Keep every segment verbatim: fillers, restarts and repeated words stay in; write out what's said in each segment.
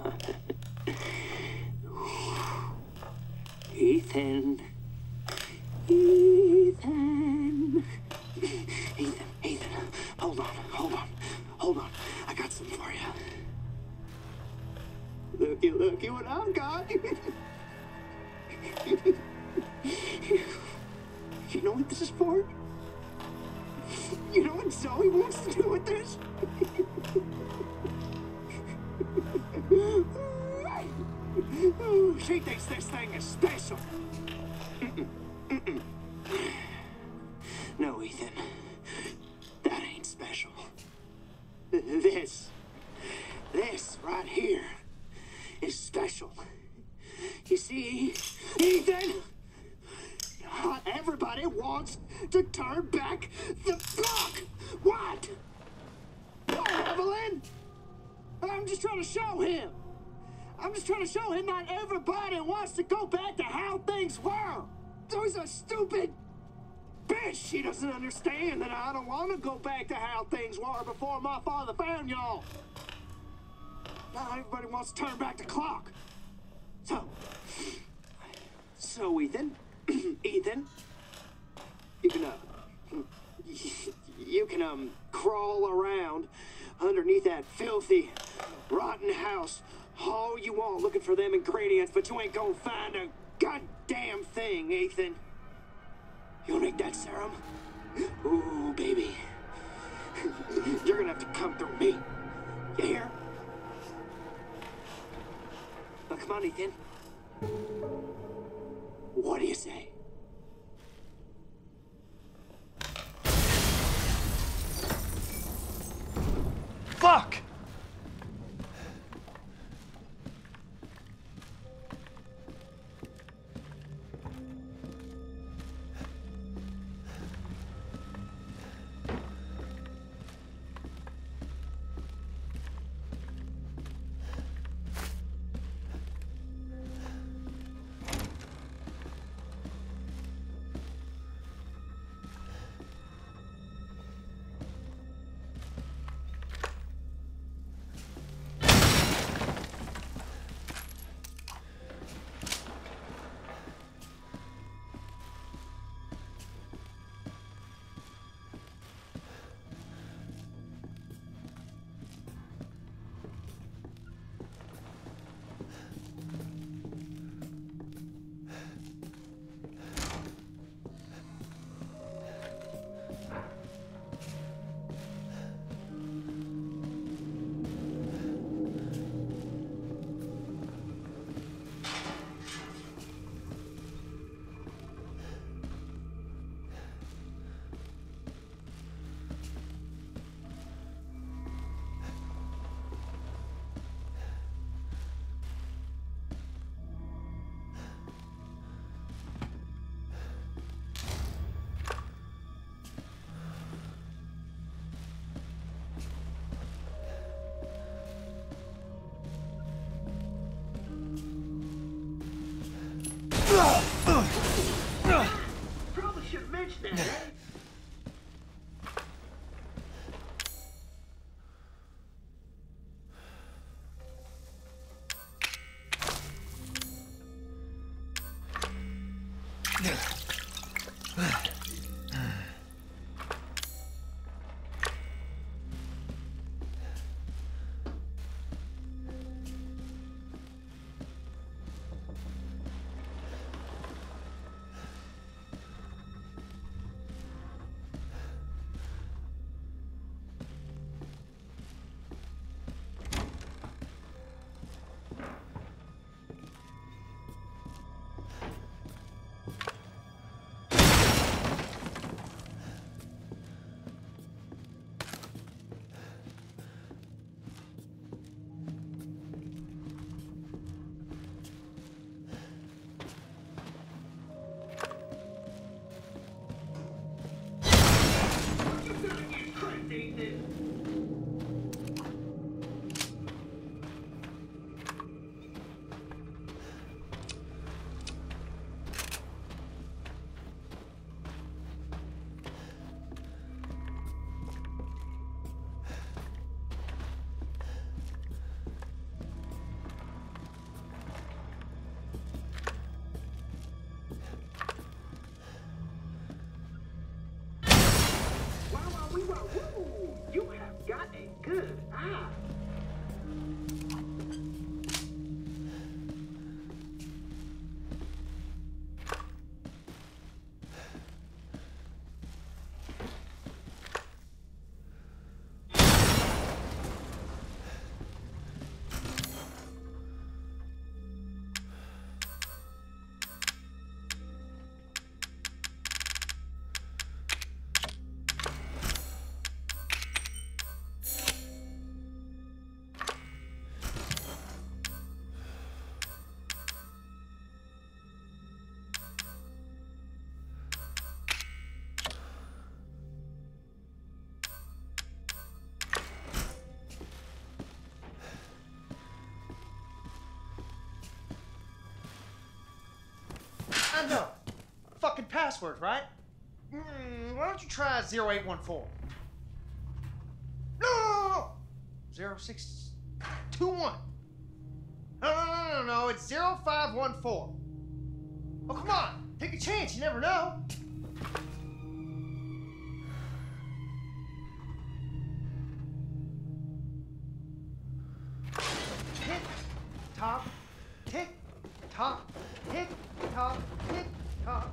Ethan. Ethan. Ethan, Ethan. Hold on, hold on, hold on. I got something for you. Looky, looky what I've got. You know what this is for? You know what Zoe wants to do with this? She thinks this thing is special. Mm-mm. Mm-mm. No, Ethan. That ain't special. This, this right here is special. You see, Ethan? Not everybody wants to turn back the clock. What? Oh, Evelyn! I'm just trying to show him. I'm just trying to show him not everybody wants to go back to how things were. Those are stupid bitch. She doesn't understand that I don't want to go back to how things were before my father found y'all. Not everybody wants to turn back the clock. So, so Ethan, Ethan, you can, uh, you can, um, crawl around underneath that filthy, rotten house all you want looking for them ingredients, but you ain't gonna find a goddamn thing, Ethan. You'll make that serum? Ooh, baby. You're gonna have to come through me. You hear? Now, come on, Ethan. What do you say? Fuck! Probably should have mentioned that, right? passwords, right? Mm, why don't you try zero eight one four? No, no, no, no, zero six two one. No, no, no, no, no, it's zero five one four. Oh, come on, take a chance, you never know. Tick, tock, tick, tock, tick, tock, tick, tock.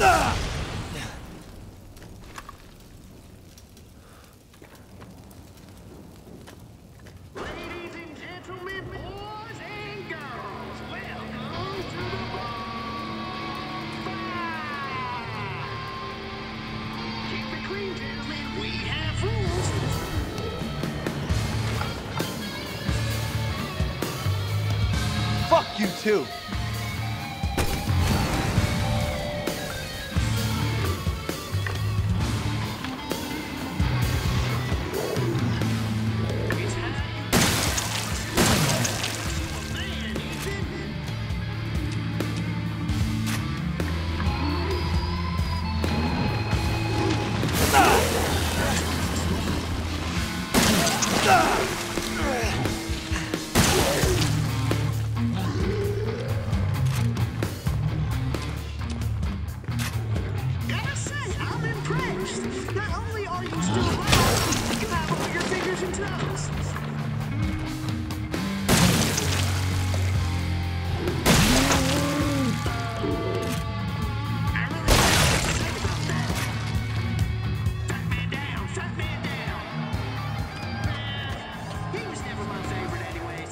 Ladies and gentlemen, boys and girls, welcome to the bonfire. Keep it clean, gentlemen. We have rules. Fuck you too. It's how you a man, Ethan. Gotta say, I'm impressed. Not only are you still alive, you have all your fingers and toes. I really have to say about that. Shut man down, shut man down. Nah, he was never my favorite anyways.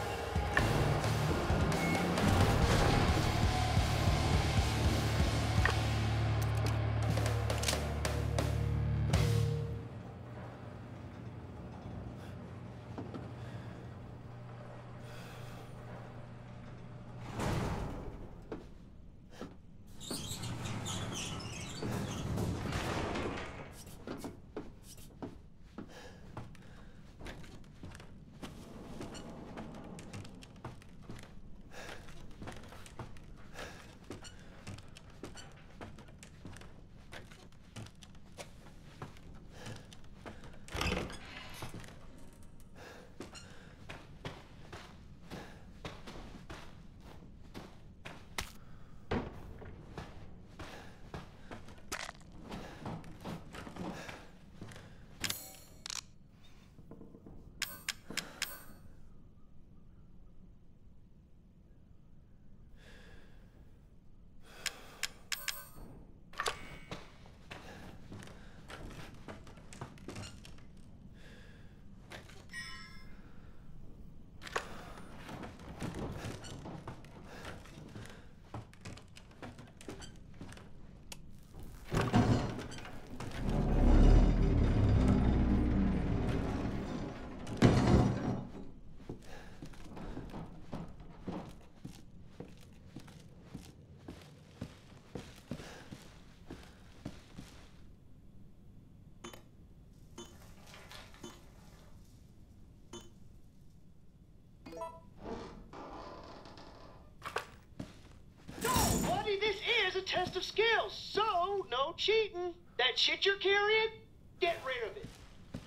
Buddy, this is a test of skills, so no cheating. That shit you're carrying, get rid of it.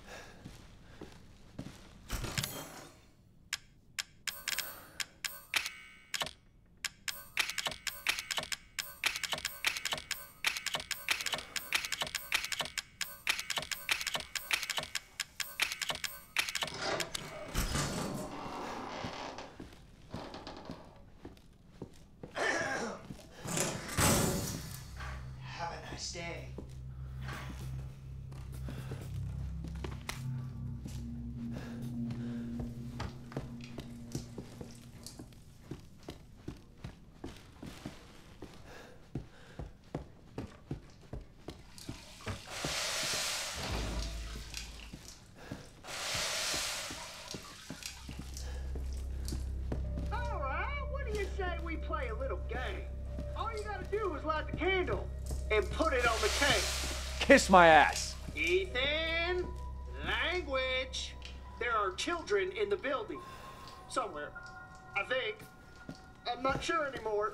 Have a nice day. All right, what do you say we play a little game? All you gotta do is light the candle and put it on the cake. Kiss my ass. Ethan, language. There are children in the building. Somewhere. I think. I'm not sure anymore.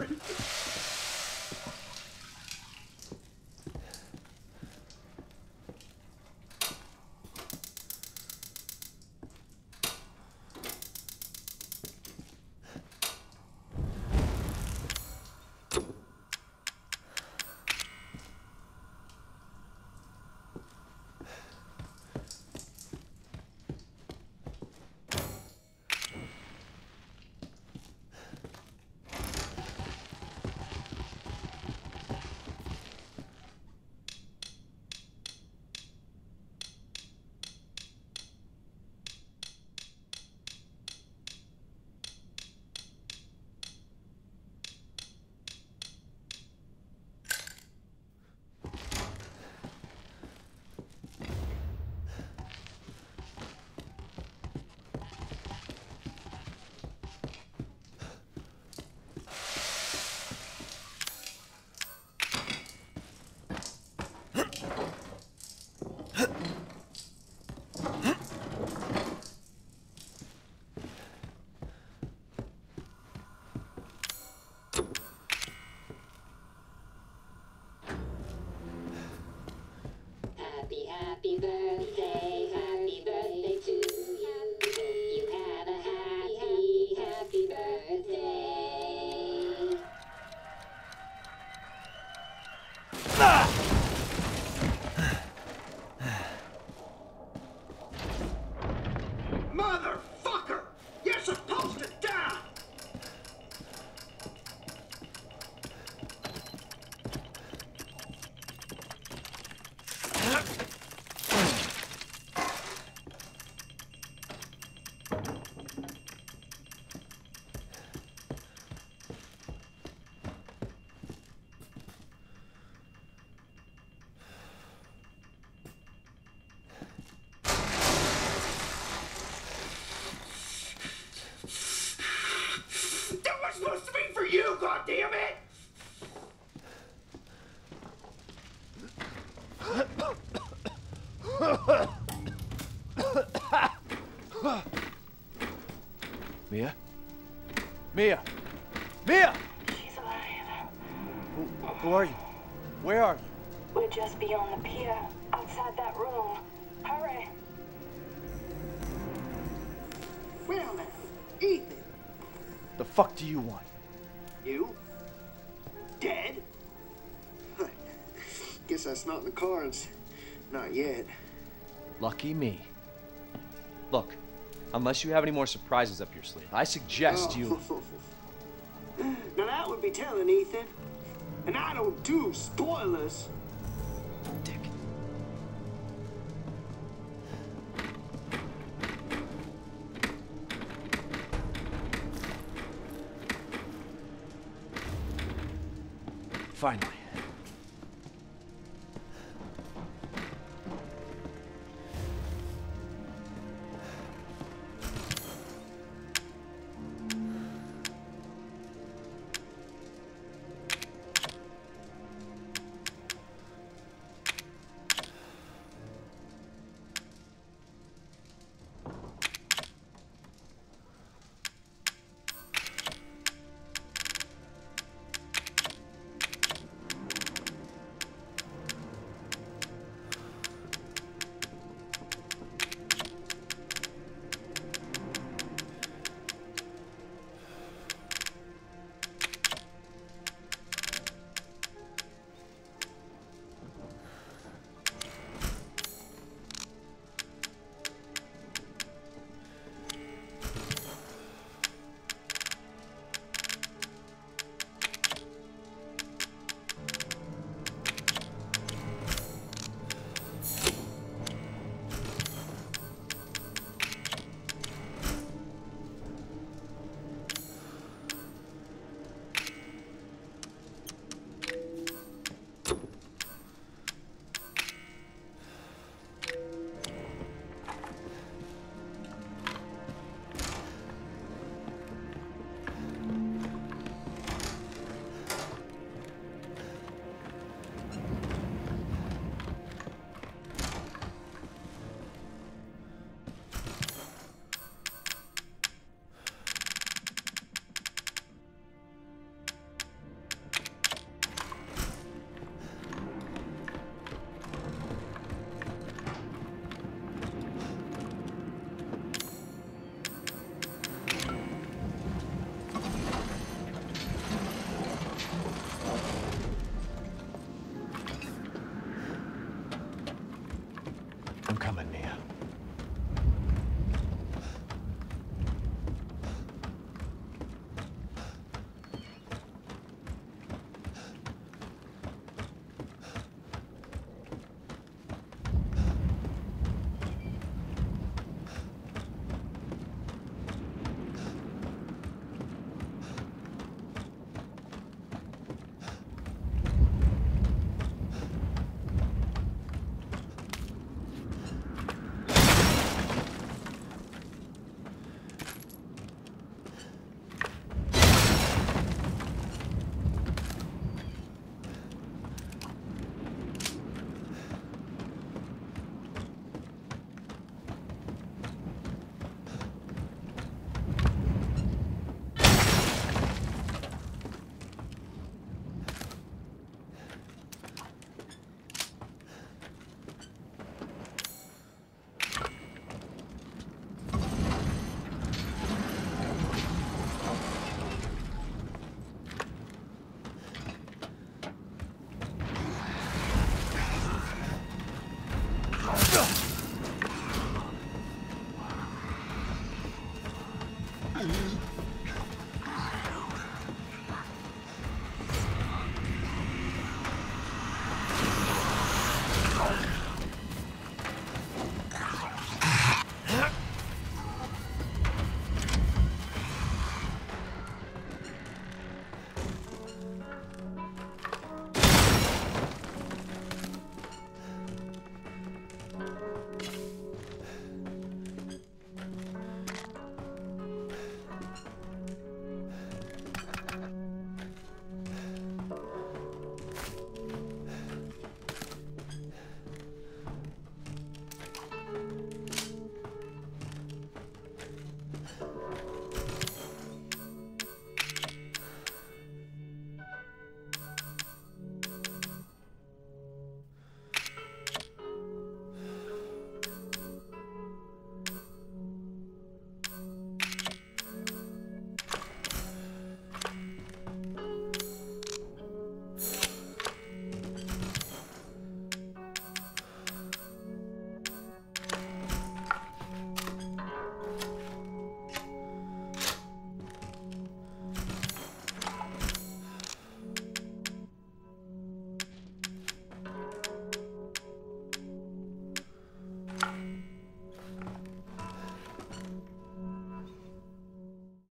damn it! Mia? Mia! Mia! She's alive. Who, who are you? Where are you? We're just beyond the pier, outside that room. Hurry. Well now, Ethan. The fuck do you want? You? Dead? Guess that's not in the cards. Not yet. Lucky me. Look, unless you have any more surprises up your sleeve, I suggest Oh. you... Now that would be telling, Ethan. And I don't do spoilers. Dick. Finally.